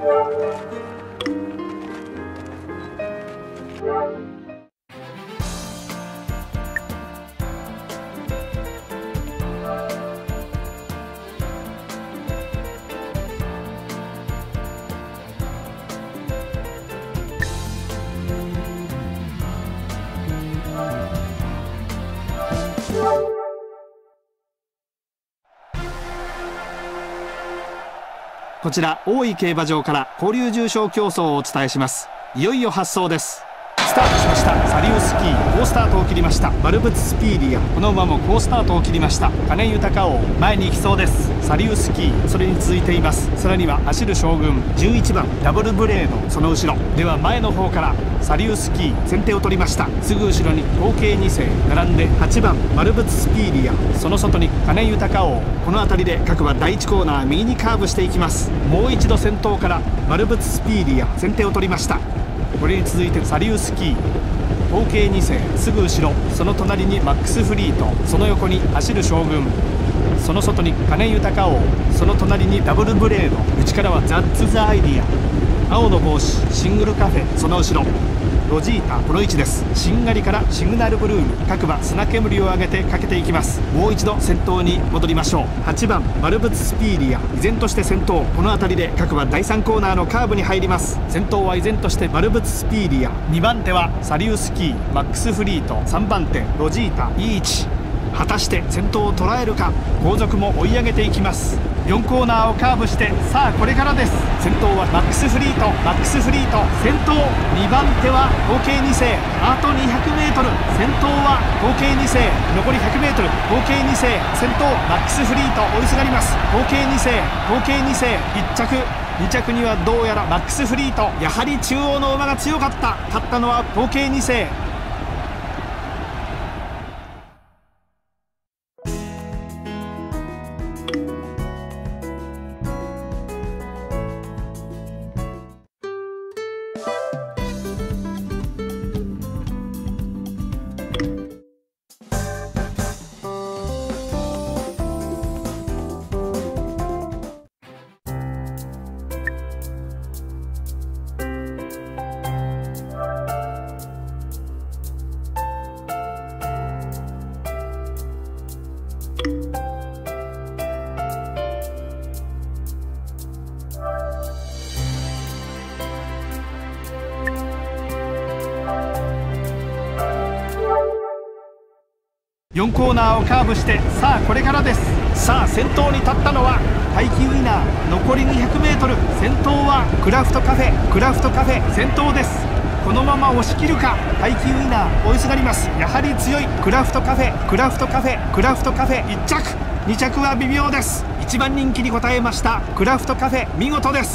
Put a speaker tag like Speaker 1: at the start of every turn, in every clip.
Speaker 1: こちら大井競馬場から交流重賞競争をお伝えします。いよいよ発走です。スタートしました。サリウスキー好スタートを切りました。バルブツスピーディア、この馬も好スタートを切りました。金豊王前に行きそうです。サリウスキーそれに続いています。さらには走る将軍11番ダブルブレード、その後ろでは前の方からサリウスキー先手を取りました。すぐ後ろに合計2世並んで8番バルブツスピーディア、その外に金豊王。この辺りで各馬第1コーナー右にカーブしていきます。もう一度先頭からバルブツスピーディア先手を取りました。これに続いてサリウスキー合計2世、すぐ後ろその隣にマックスフリート、その横に走る将軍、その外に金豊王、その隣にダブルブレード、内からはザッツ・ザ・アイディア、青の帽子シングルカフェ、その後ろロジータこの位置です。しんがりからシグナルブルーム、各馬砂煙を上げてかけていきます。もう一度先頭に戻りましょう。8番バルブツスピーディア依然として先頭。この辺りで各馬第3コーナーのカーブに入ります。先頭は依然としてバルブツスピーディア、2番手はサリウスキーマックスフリート、3番手ロジータいい位置。果たして先頭を捉えるか。後続も追い上げていきます。4コーナーをカーブしてさあこれからです。先頭はマックスフリート、マックスフリート先頭。2番手は合計2世、あと 200m、 先頭は合計2世、残り 100m 合計2世、先頭マックスフリート追いすがります。合計2世、合計2世、1着2着にはどうやらマックスフリート。やはり中央の馬が強かった。勝ったのは合計2世。4コーナーをカーブしてさあこれからです。さあ先頭に立ったのは待機ウィナー、残り 200m、 先頭はクラフトカフェ、クラフトカフェ先頭です。このまま押し切るか。待機ウィナー追いすがります。やはり強いクラフトカフェ、クラフトカフェ、クラフトカフェ1着、2着は微妙です。1番人気に応えましたクラフトカフェ、見事です。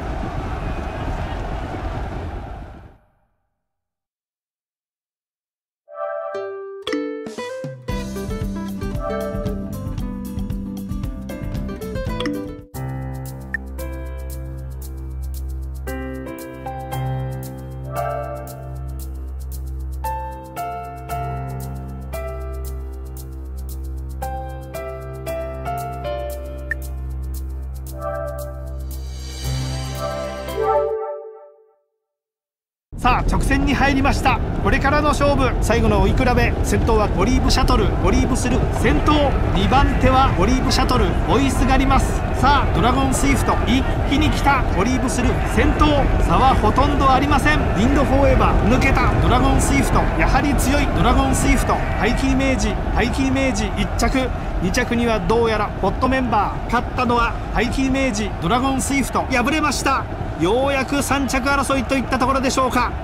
Speaker 1: さあ直線に入りました。これからの勝負、最後の追い比べ。先頭はオリーブシャトル、オリーブスル先頭。2番手はオリーブシャトル追いすがります。さあドラゴンスイフト一気に来た。オリーブスル先頭、差はほとんどありません。リンドフォーエバー抜けた。ドラゴンスイフトやはり強い。ドラゴンスイフトハイキーメージ、ハイキーメージ1着、2着にはどうやらホットメンバー。勝ったのはハイキーメージ、ドラゴンスイフト敗れました。ようやく3着争いといったところでしょうか。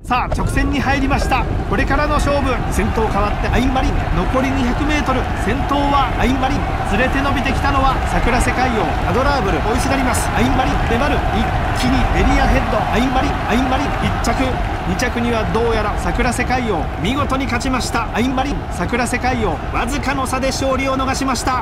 Speaker 1: さあ直線に入りました。これからの勝負。先頭変わってアインマリン、残り 200m。 先頭はアインマリン。連れて伸びてきたのは桜世界王アドラーブル。追いすがります。アインマリン粘る。一気にベリアヘッド。アインマリン1着。2着にはどうやら桜世界王。見事に勝ちましたアインマリン。桜世界王わずかの差で勝利を逃しました。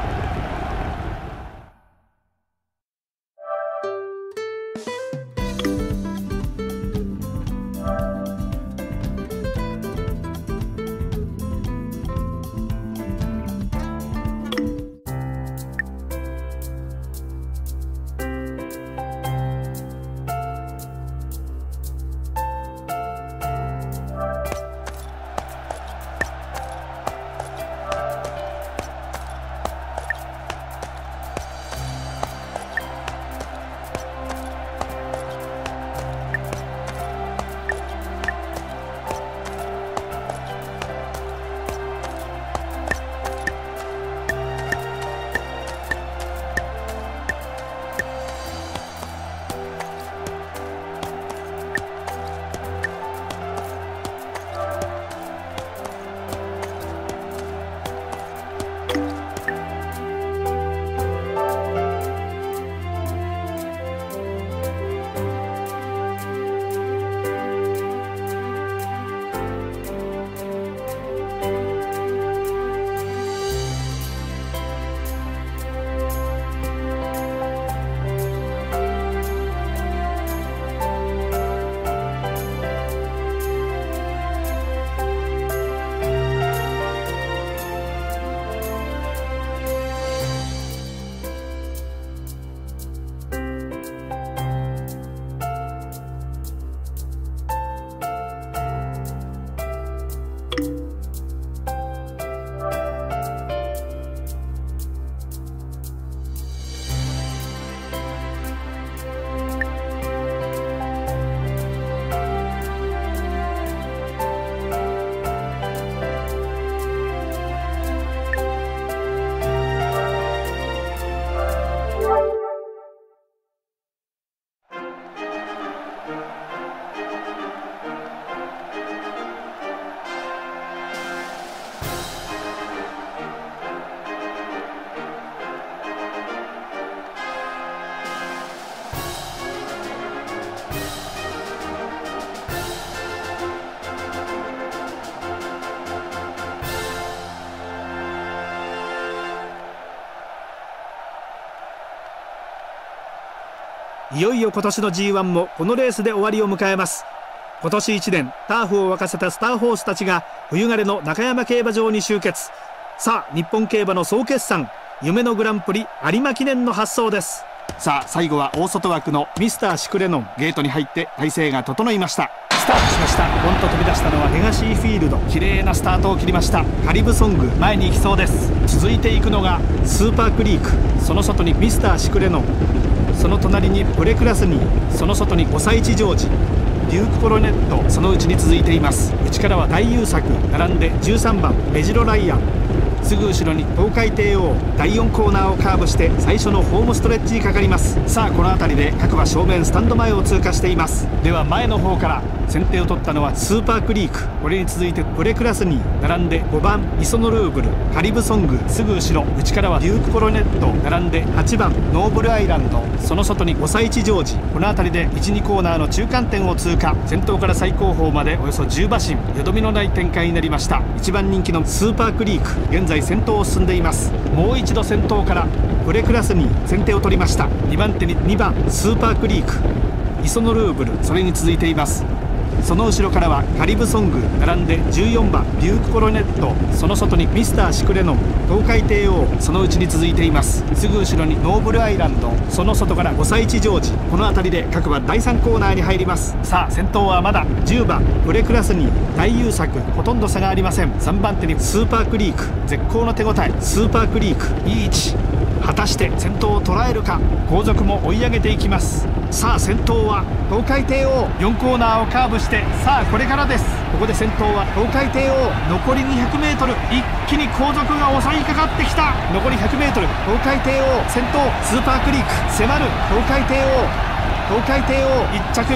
Speaker 1: いよいよ今年の G1 もこのレースで終わりを迎えます。今年1年ターフを沸かせたスターホースたちが冬枯れの中山競馬場に集結。さあ日本競馬の総決算、夢のグランプリ有馬記念の発走です。さあ最後は大外枠のミスターシクレノン。ゲートに入って体勢が整いました。スタートしました。ポンと飛び出したのはレガシーフィールド。綺麗なスタートを切りました。カリブソング前に行きそうです。続いていくのがスーパークリーク、その外にミスターシクレノン、その隣にプレクラスニー、その外に5歳児ジョージ、デュークコロネット、そのうちに続いています。内からは大優作、並んで13番メジロライアン、すぐ後ろに東海帝王。第4コーナーをカーブして最初のホームストレッチにかかります。さあこの辺りで各馬正面スタンド前を通過しています。では前の方から先手を取ったのはスーパークリーク、これに続いてプレクラスニー、並んで5番イソノルーブル、カリブソング、すぐ後ろ内からはデュークコロネット、並んで8番ノーブルアイランド、その外に5歳児ジョージ。この辺りで 1,2 コーナーの中間点を通過。先頭から最後方までおよそ10馬身、よどみのない展開になりました。1番人気のスーパークリーク、現在先頭を進んでいます。もう一度先頭からプレクラスニー先手を取りました。2番手に2番スーパークリーク、イソノルーブル、それに続いています。その後ろからはカリブソング、並んで14番デュークコロネット、その外にミスターシクレノン、東海帝王、そのうちに続いています。すぐ後ろにノーブルアイランド、その外から5歳児ジョージ。この辺りで各馬第3コーナーに入ります。さあ先頭はまだ10番プレクラスニー、大優作、ほとんど差がありません。3番手にスーパークリーク、絶好の手応え。スーパークリークいい位置、果たして先頭を捉えるか。後続も追い上げていきます。さあ先頭は東海帝王。4コーナーをカーブして、さあこれからです。ここで先頭は東海帝王。残り 200m、 一気に後続が襲いかかってきた。残り 100m、 東海帝王先頭。スーパークリーク迫る東海帝王。東海帝王1着、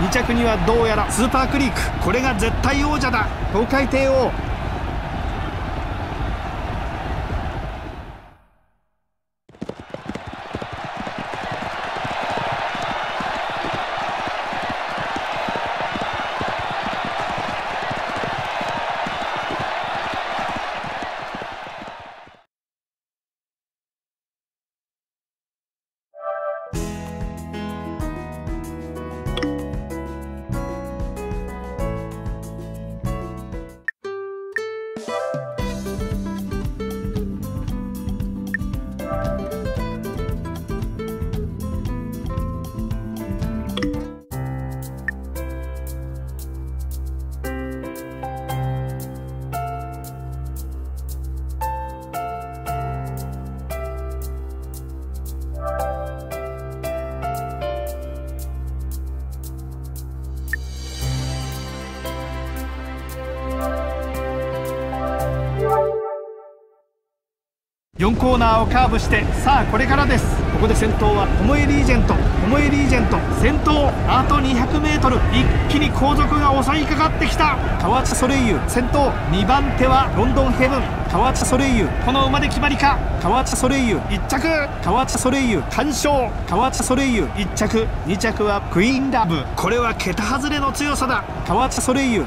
Speaker 1: 2着にはどうやらスーパークリーク、これが絶対王者だ。東海帝王。4コーナーをカーブして、さあこれからです。ここで先頭はトモエリージェント。トモエリージェント先頭、あと 200m、 一気に後続が襲いかかってきた。河内ソレイユ先頭、2番手はロンドンヘブン。河内ソレイユ、この馬で決まりか。河内ソレイユ1着、河内ソレイユ完勝。河内ソレイユ1着、2着はクイーンラブ。これは桁外れの強さだ。河内ソレイユ。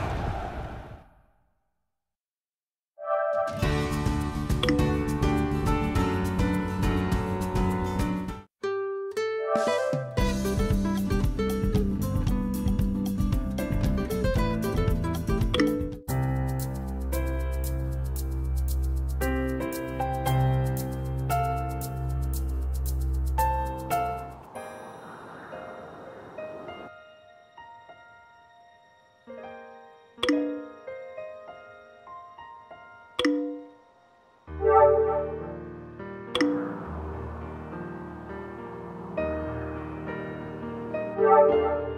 Speaker 2: Thank you.